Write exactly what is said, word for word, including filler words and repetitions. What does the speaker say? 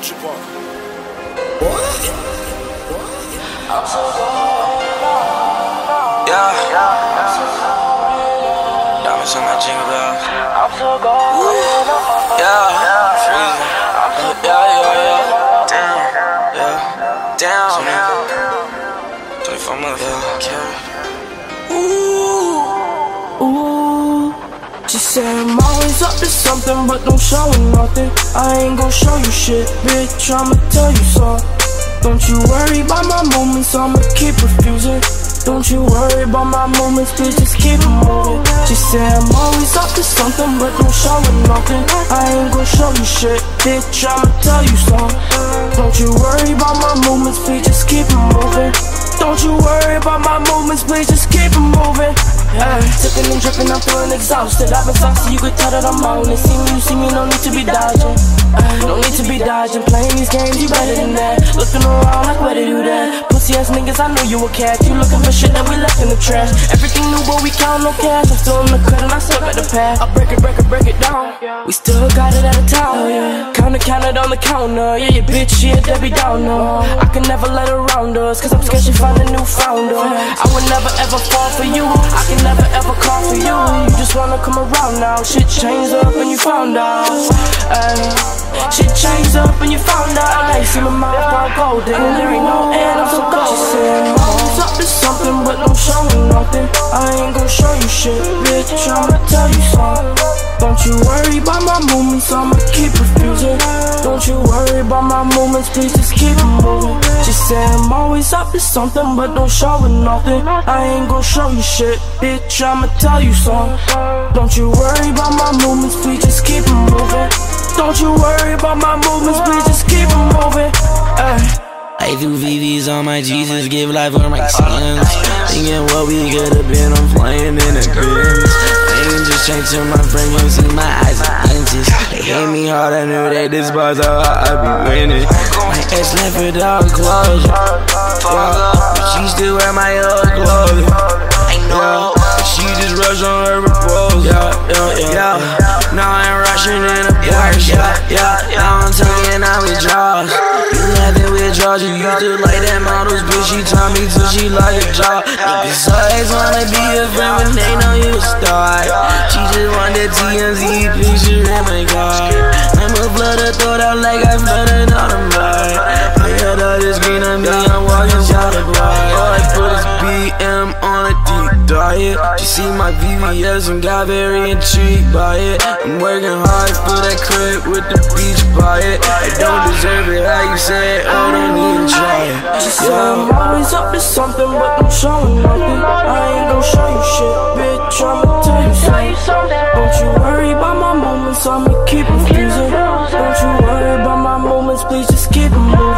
Soldier Boy. What? I'm so gone. Yeah. Diamonds on my jingle bells. I'm so gone. Yeah. Freezing. Yeah, yeah, yeah. Down. Yeah. Down. twenty-four motherfuckers. Ooh, ooh. She said I'm always up to something, but don't show me nothing. I ain't gon' show you shit, bitch, I'ma tell you so. Don't you worry about my moments, I'ma keep refusing. Don't you worry about my moments, bitch, just keep it moving. She said I'm always up to something, but don't show me nothing. I ain't gon' show you shit, bitch, I'ma tell you so. Don't you worry about my moments, please just keep it moving. Don't you worry about my movements, please just keep it moving. Ay, sipping and dripping, I'm feeling exhausted. I've been saucy, you could tell that I'm on it. See me, you see me, no need to be dodging. Ay, no need to be dodging. Playing these games, you better than that. Looking around like where to do that. Pussy ass niggas, I know you a cat. You looking for shit that we left in the trash. Everything new, but we count no cash. I'm still in the cut and I slip at the pad. I break it, break it, break it down. We still got it at a time. Count it, count it on the counter. Yeah, your bitch, yeah, Debbie Downer. I can never let her round us, cause I'm scared she find a new founder. I would never ever fall for you. I can never ever call for you. You just wanna come around now. Shit changed up and you found out. Ay, shit changed up and you found out. Now you see my mouth all golden. There ain't no end, I'm so golden. She said I'm always up to something, but don't show me nothing. I ain't gon' show you shit, bitch, I'ma tell you something. Don't you worry about my movements, I'ma keep refusing. Don't you worry about my movements, please just keep it moving. She said I'm always up to something, but don't show me nothing. I ain't gon' show you shit, bitch, I'ma tell you something. Don't you worry about my movements, please just keep it moving. Don't you worry about my movements, please just keep it moving. Ay. I do V Vs on my Jesus, give life for my sins. Thinking what we could've been, I'm flying in a Benz. I ain't just changed to my friend, you see my eyes are lenses. They hit me hard, I knew that this bar's how I be winning. My ex left without closure, yeah, but she still wear my old clothes. Yeah, but she just rushed on her proposal. Yeah, yeah, yeah, yeah. Now I'm rushing in a Porsche. Yeah, yeah, now I'm tugging out with draws. You laughing with draws, you used to like that models, bitch, she taught me till she like a job. Niggas always wanna be a friend when they know you a star. She just want that T M Z picture in my car. I'm a flooded, throw out like I flooded on a ride. I got all this green on me, I'm walking out of bar. All I put is B M on a deep diet. She see my V V S and got very intrigued by it. I'm working hard for that crib with the beach by it. I don't deserve it, how you say it, oh, don't even try it. She said I'm always up to something, but don't show me nothing. I ain't gon' show you shit, bitch, I'ma tell you something. Don't you worry about my moments, I'ma keep refusing. Don't you worry about my moments, please just keep it moving.